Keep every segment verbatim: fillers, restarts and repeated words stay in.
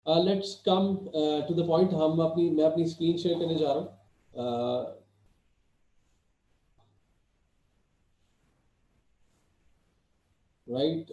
Let's come to the point. हम अपनी मैं अपनी स्क्रीन शेयर करने जा रहा हूँ। Right,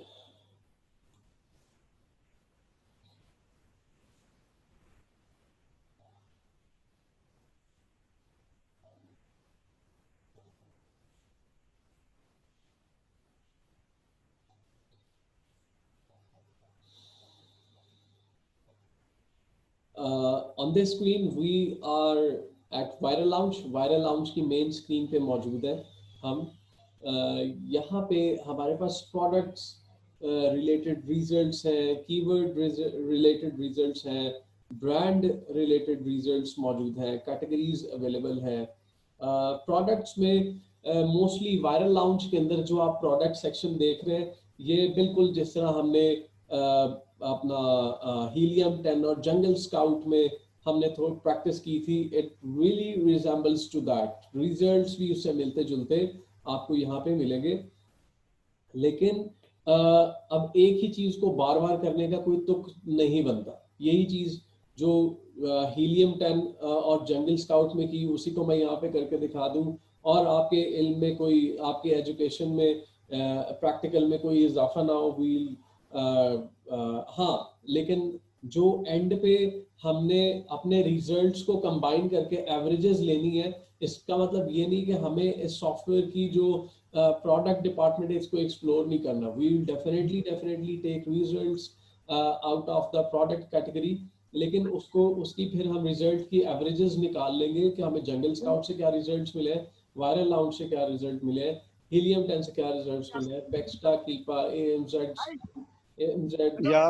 on the screen we are at viral lounge. Viral lounge की मेन स्क्रीन पे मौजूद है हम। uh, यहाँ पे हमारे पास प्रोडक्ट्स रिलेटेड रिजल्ट्स हैं, कीवर्ड रिलेटेड रिजल्ट्स हैं, ब्रांड रिलेटेड रिजल्ट्स मौजूद हैं, कैटेगरीज अवेलेबल हैं। प्रोडक्ट्स uh, में मोस्टली वायरल लाउंज के अंदर जो आप प्रोडक्ट सेक्शन देख रहे हैं, ये बिल्कुल जिस तरह हमने uh, अपना हीलियम टेन और जंगल स्काउट में हमने थोड़ी प्रैक्टिस की थी, it really resembles to that. Results भी उससे मिलते जुलते आपको यहाँ पे मिलेंगे। लेकिन uh, अब एक ही चीज को बार बार करने का कोई तुक नहीं बनता। यही चीज जो हीलियम टेन और जंगल स्काउट में की, उसी को मैं यहाँ पे करके दिखा दूं, और आपके इल्म में कोई, आपके एजुकेशन में प्रैक्टिकल uh, में कोई इजाफा ना हो, व्हील हाँ, लेकिन जो एंड पे हमने अपने रिजल्ट्स को कंबाइन करके एवरेजेस लेनी है, इसका मतलब ये नहीं कि हमें इस सॉफ्टवेयर की जो प्रोडक्ट डिपार्टमेंट है इसको एक्सप्लोर नहीं करना। We will definitely definitely take results out of the product category, लेकिन उसको उसकी फिर हम रिजल्ट की एवरेजेस निकाल लेंगे कि हमें जंगल स्काउट से क्या रिजल्ट्स मिले, वायरल लाउंज से क्या रिजल्ट मिले, हीलियम टेन से क्या रिजल्ट्स मिले, पेक्सटा, कीपा, एएमजेड एएमजेड यार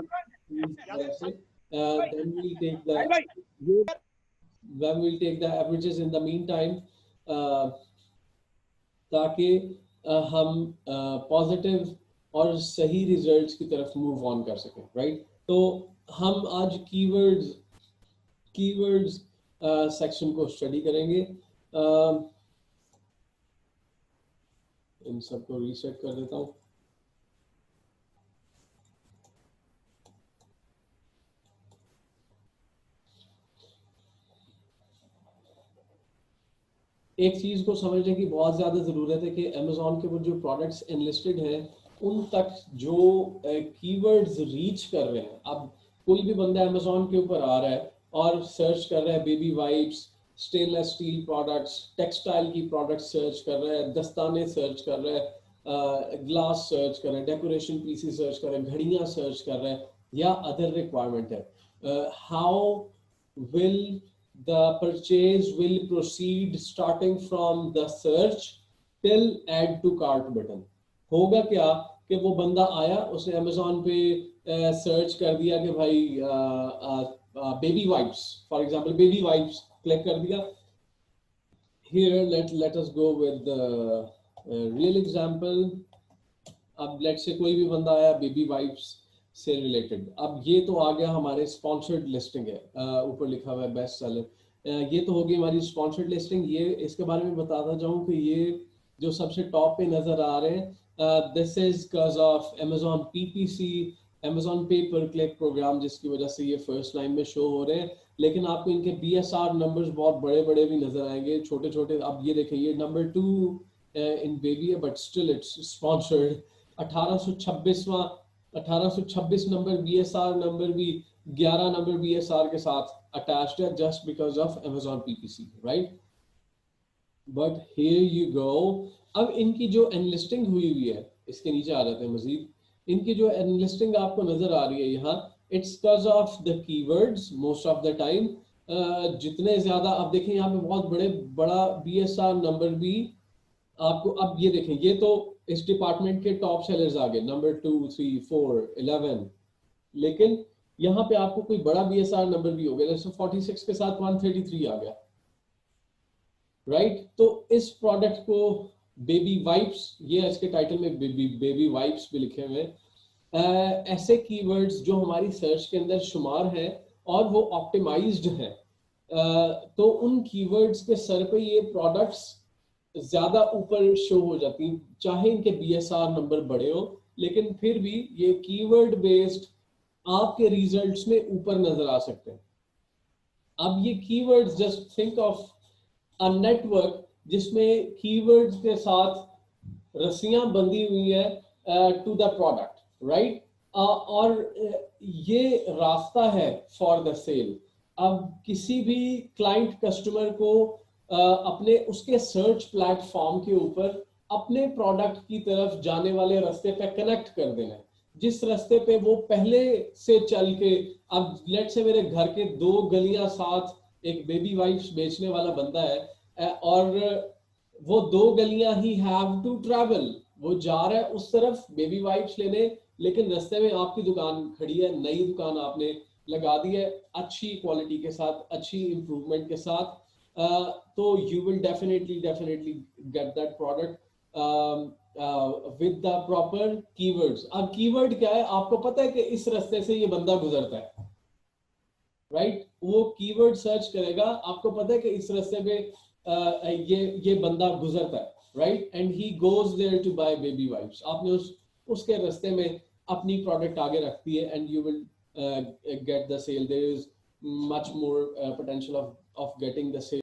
uh, then we'll take the then we'll take the averages in the meantime, uh, ताकि uh, हम पॉजिटिव uh, और सही रिजल्ट्स की तरफ मूव ऑन कर सकें। Right right? तो हम आज कीवर्ड्स कीवर्ड्स सेक्शन को स्टडी करेंगे। uh, इन सबको रीसेट कर देता हूँ। एक चीज को समझने की बहुत ज्यादा जरूरत है कि अमेजोन के ऊपर जो प्रोडक्ट्स एनलिस्टेड हैं, उन तक जो कीवर्ड्स रीच कर रहे हैं। अब कोई भी बंदा अमेजोन के ऊपर आ रहा है और सर्च कर रहा है baby wipes, stainless steel products, textile की प्रोडक्ट्स सर्च कर रहा है, दस्ताने सर्च कर रहा है, ग्लास सर्च कर रहा है, डेकोरेशन पीसेस सर्च कर रहा है, घड़ियां सर्च कर रहा है, या अदर रिक्वायरमेंट है। How will the purchase will proceed starting from the search till add to cart button? होगा क्या कि वो बंदा आया, उसने अमेजोन पे सर्च कर दिया कि भाई baby wipes, for example baby wipes click कर दिया। here let let us go with the uh, real example। अब लेट से कोई भी बंदा आया बेबी वाइप्स से रिलेटेड, अब ये तो आ गया हमारे स्पॉन्सर्ड लिस्टिंग है, ऊपर लिखा हुआ है बेस्ट सेलर। ये तो होगी हमारी स्पॉन्सर्ड लिस्टिंग। ये इसके बारे में बताता जाऊं कि ये जो सबसे टॉप पे नजर आ रहे हैं, this is because of Amazon PPC, Amazon पे पर क्लिक प्रोग्राम, जिसकी वजह से ये फर्स्ट लाइन में शो हो रहे हैं। लेकिन आपको इनके बीएसआर नंबर्स बहुत बड़े बड़े भी नजर आएंगे, छोटे छोटे। अब ये देखें, ये नंबर टू इन बेबी है, बट स्टिल इट्स स्पॉन्सर्ड। अठारह सौ छब्बीसवां अठारह सौ छब्बीस नंबर बीएसआर नंबर भी ग्यारह नंबर बीएसआर के साथ अटैच्ड है, just because of Amazon PPC. Right, but here you go. अब इनकी जो एनलिस्टिंग हुई हुई है, इसके नीचे आ जाते हैं मजीद। इनकी जो एनलिस्टिंग आपको नजर आ रही है यहाँ, it's because of the keywords most of the time. जितने ज्यादा, अब देखें यहाँ पे बहुत बड़े बड़ा बीएसआर नंबर भी आपको। अब ये देखें, ये तो इस डिपार्टमेंट के टॉप सेलर्स आ गए, number two, three, four, eleven. लेकिन यहाँ पे आपको कोई बड़ा बीएसआर नंबर भी हो गया, जैसे फोर्टी सिक्स के साथ वन थर्टी थ्री आ गया। Right right? तो इस प्रोडक्ट को बेबी वाइप्स, ये इसके टाइटल में बेबी बेबी वाइप्स भी लिखे हुए हैं। ऐसे कीवर्ड्स जो हमारी सर्च के अंदर शुमार हैं और वो ऑप्टिमाइज्ड हैं, तो उन कीवर्ड्स के सर पे ये प्रोडक्ट्स ज्यादा ऊपर शो हो जाती हैं, चाहे इनके बीएसआर नंबर बड़े हो, लेकिन फिर भी ये कीवर्ड बेस्ड आपके रिजल्ट्स में ऊपर नजर आ सकते हैं। अब ये keywords, just think of a network जिसमें कीवर्ड्स के साथ रस्सियां बंधी हुई है टू द प्रोडक्ट, राइट, और uh, ये रास्ता है फॉर द सेल। अब किसी भी क्लाइंट कस्टमर को uh, अपने उसके सर्च प्लेटफॉर्म के ऊपर अपने प्रोडक्ट की तरफ जाने वाले रास्ते पे कनेक्ट कर देना है, जिस रास्ते पे वो पहले से चल के, अब लेट से मेरे घर के दो गलियां साथ एक बेबी वाइप्स बेचने वाला बंदा है, अ, और वो दो गलियां ही हैव टू ट्रैवल, वो जा रहा है उस तरफ बेबी वाइप्स लेने, लेकिन रास्ते में आपकी दुकान खड़ी है, नई दुकान आपने लगा दी है अच्छी क्वालिटी के साथ, अच्छी इंप्रूवमेंट के साथ, uh, तो you will definitely definitely get that product with the proper keywords. अब कीवर्ड क्या है, आपको पता है कि इस रास्ते से ये बंदा गुजरता है, राइट right? वो कीवर्ड सर्च करेगा, आपको पता है कि इस रास्ते पे uh, ये ये बंदा गुजरता है, right, and he goes there to buy baby wipes. आपने उस उसके रास्ते में अपनी प्रोडक्ट आगे रखती है, and you will get the sale. There is much more potential of of getting the cell.